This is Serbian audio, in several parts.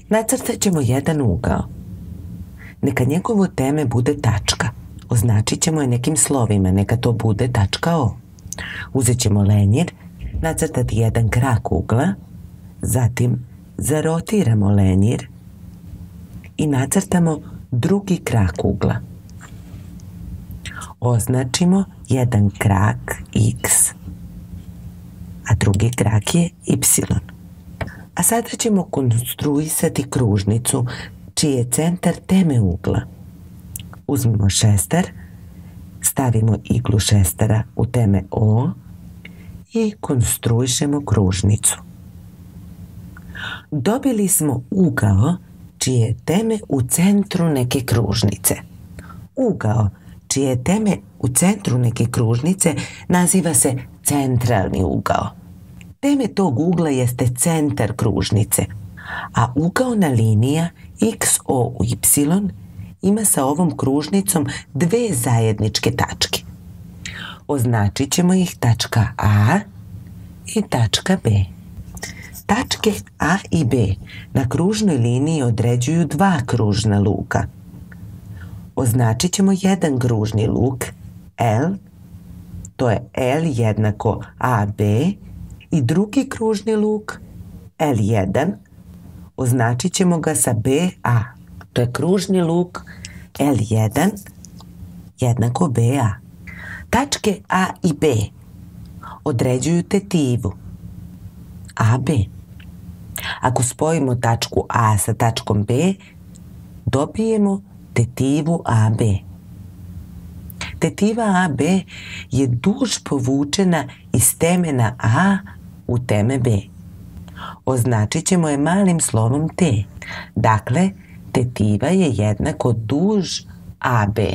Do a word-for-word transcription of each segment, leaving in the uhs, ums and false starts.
Nacrtat ćemo jedan ugao. Neka njegovo teme bude tačka. Označit ćemo je nekim slovima, neka to bude tačka O. Uzet ćemo lenjir, nacrtati jedan krak ugla, zatim zarotiramo lenjir i nacrtamo drugi krak ugla. Označimo jedan krak X, a drugi krak je Y. A sada ćemo konstruisati kružnicu čiji je centar teme ugla. Uzmimo šestar, stavimo iglu šestara u teme O i konstruišemo kružnicu. Dobili smo ugao čije je teme u centru neke kružnice. Ugao čije je teme u centru neke kružnice naziva se centralni ugao. Teme tog ugla jeste centar kružnice, a ugaona linija X O U Y ima sa ovom kružnicom dve zajedničke tačke. Označit ćemo ih tačka A i tačka B. Tačke A i B na kružnoj liniji određuju dva kružna luka. Označit ćemo jedan kružni luk L, to je L jednako A B, i drugi kružni luk L jedan, označit ćemo ga sa B A. To je kružni luk L jedan jednako B A. Tačke A i B određuju tetivu A B. Ako spojimo tačku A sa tačkom B, dobijemo tetivu A B. Tetiva A B je duž povučena iz temena A u teme B. Označit ćemo je malim slovom T. Dakle, tetiva je jednako duž A B.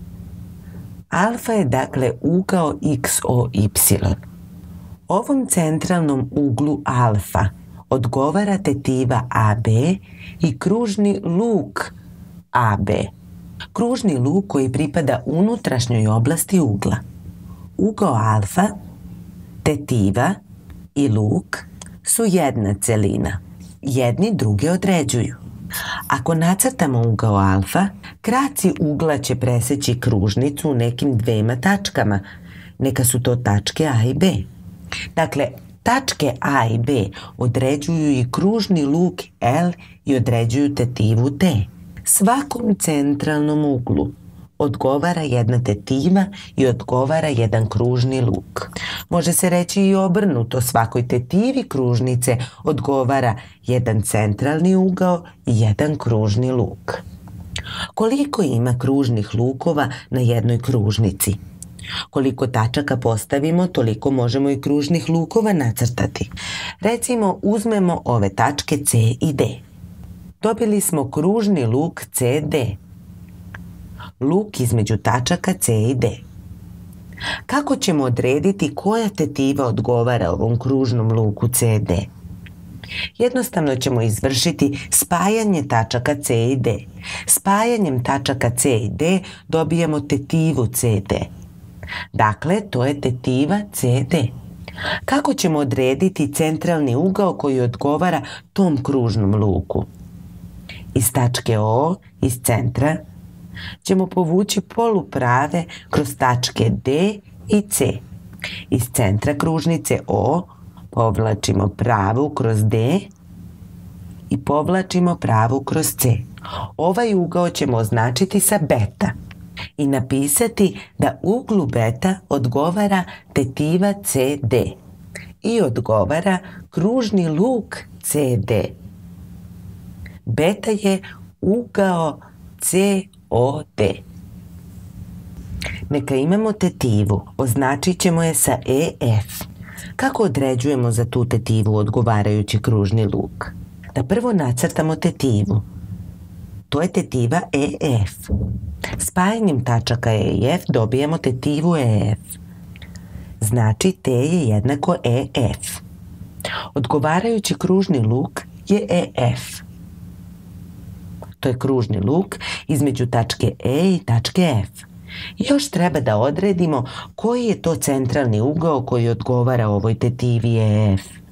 Alfa je dakle ugao X O Y. Ovom centralnom uglu alfa odgovara tetiva A B i kružni luk A B. Kružni luk koji pripada unutrašnjoj oblasti ugla. Ugao alfa, tetiva i luk su jedna celina. Jedni druge određuju. Ako nacrtamo ugao alfa, kraci ugla će preseći kružnicu u nekim dvema tačkama. Neka su to tačke A i B. Dakle, tačke A i B određuju i kružni luk L i određuju tetivu T. Svakom centralnom uglu odgovara jedna tetiva i odgovara jedan kružni luk. Može se reći i obrnuto, svakoj tetivi kružnice odgovara jedan centralni ugao i jedan kružni luk. Koliko ima kružnih lukova na jednoj kružnici? Koliko tačaka postavimo, toliko možemo i kružnih lukova nacrtati. Recimo, uzmemo ove tačke C i D. Dobili smo kružni luk C D. Luk između tačaka C i D. Kako ćemo odrediti koja tetiva odgovara ovom kružnom luku C D? Jednostavno ćemo izvršiti spajanje tačaka C i D. Spajanjem tačaka C i D dobijemo tetivu C D. Dakle, to je tetiva C D. Kako ćemo odrediti centralni ugao koji odgovara tom kružnom luku? Iz tačke O, iz centra, ćemo povući poluprave kroz tačke D i C. Iz centra kružnice O povlačimo pravu kroz D i povlačimo pravu kroz C. Ovaj ugao ćemo označiti sa beta i napisati da uglu beta odgovara tetiva C D i odgovara kružni luk C D. Beta je ugao C O D. Neka imamo tetivu, označit ćemo je sa E F. Kako određujemo za tu tetivu odgovarajući kružni luk? Da prvo nacrtamo tetivu. To je tetiva E F. Spajanjem tačaka E i F dobijemo tetivu E F. Znači T je jednako E F. Odgovarajući kružni luk je E F. To je kružni luk između tačke E i tačke F. Još treba da odredimo koji je to centralni ugao koji odgovara ovoj tetivi E F.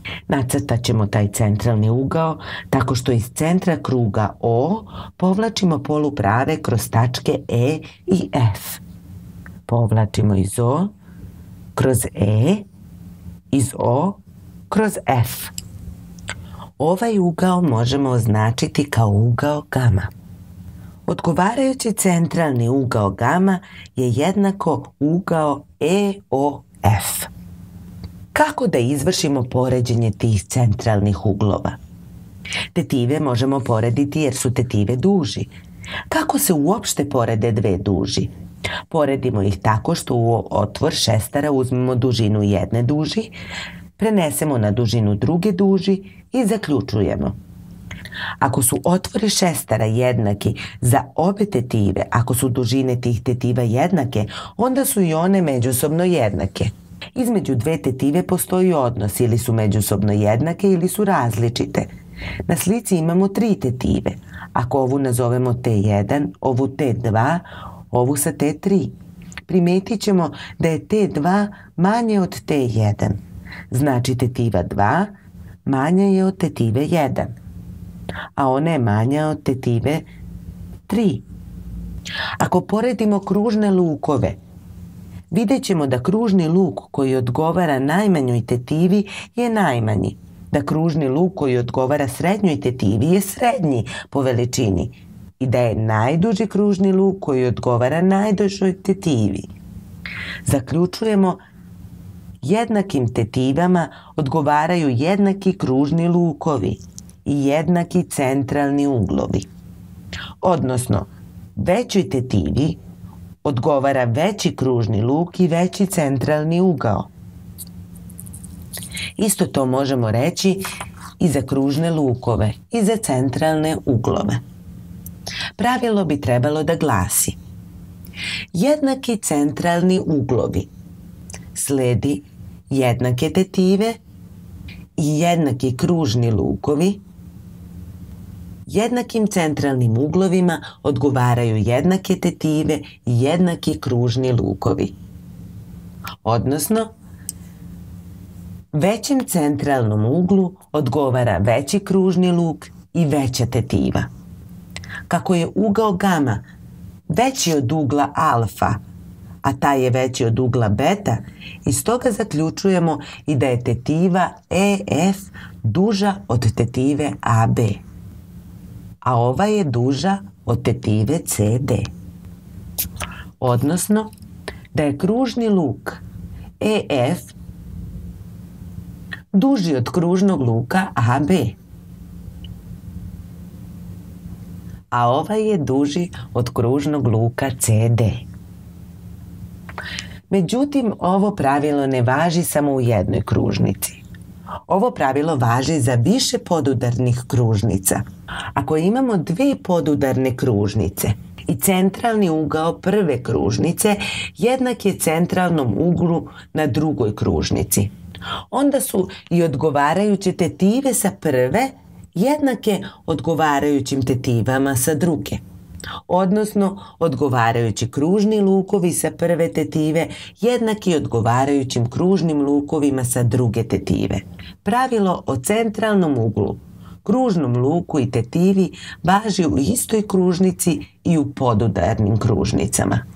Nacrtat ćemo taj centralni ugao tako što iz centra kruga O povlačimo poluprave kroz tačke E i F. Povlačimo iz O kroz E, iz O kroz F. Ovaj ugao možemo označiti kao ugao gama. Odgovarajući centralni ugao gama je jednako ugao E O F. Kako da izvršimo poređenje tih centralnih uglova? Tetive možemo porediti jer su tetive duži. Kako se uopšte porede dve duži? Poredimo ih tako što u otvor šestara uzmemo dužinu jedne duži, prenesemo na dužinu druge duži i zaključujemo. Ako su otvori šestara jednaki za obe tetive, ako su dužine tih tetiva jednake, onda su i one međusobno jednake. Između dve tetive postoji odnos, ili su međusobno jednake ili su različite. Na slici imamo tri tetive. Ako ovu nazovemo T jedan, ovu T dva, ovu sa T tri, primetit ćemo da je T dva manje od T jedan. Znači tetiva dva manja je od tetive jedan, a ona je manja od tetive tri. Ako poredimo kružne lukove, vidjet ćemo da kružni luk koji odgovara najmanjoj tetivi je najmanji, da kružni luk koji odgovara srednjoj tetivi je srednji po veličini i da je najduži kružni luk koji odgovara najdužoj tetivi. Zaključujemo, jednakim tetivama odgovaraju jednaki kružni lukovi i jednaki centralni uglovi. Odnosno, većoj tetivi odgovara veći kružni luk i veći centralni ugao. Isto to možemo reći i za kružne lukove i za centralne uglove. Pravilo bi trebalo da glasi: jednaki centralni uglovi sledi jednake tetive i jednaki kružni lukovi. Jednakim centralnim uglovima odgovaraju jednake tetive i jednaki kružni lukovi. Odnosno, većem centralnom uglu odgovara veći kružni luk i veća tetiva. Kako je ugao gama veći od ugla alfa, a taj je veći od ugla beta, iz toga zaključujemo i da je tetiva E F duža od tetive A B, a ova je duža od tetive C D. Odnosno, da je kružni luk E F duži od kružnog luka A B, a ovaj je duži od kružnog luka C D. Međutim, ovo pravilo ne važi samo u jednoj kružnici. Ovo pravilo važi za više podudarnih kružnica. Ako imamo dve podudarne kružnice i centralni ugao prve kružnice jednak je centralnom uglu na drugoj kružnici, onda su i odgovarajuće tetive sa prve jednake odgovarajućim tetivama sa druge. Odnosno, odgovarajući kružni lukovi sa prve tetive jednaki odgovarajućim kružnim lukovima sa druge tetive. Pravilo o centralnom uglu, kružnom luku i tetivi važi u istoj kružnici i u podudarnim kružnicama.